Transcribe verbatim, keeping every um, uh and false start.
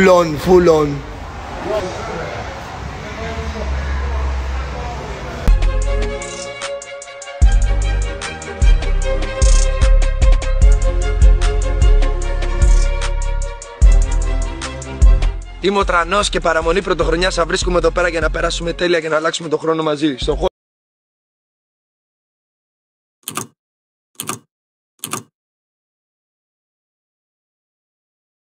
Full on, full on. Είμαι ο Τρανός και παραμονή πρωτοχρονιάς θα βρίσκουμε εδώ πέρα για να περάσουμε τέλεια και να αλλάξουμε τον χρόνο μαζί. Στο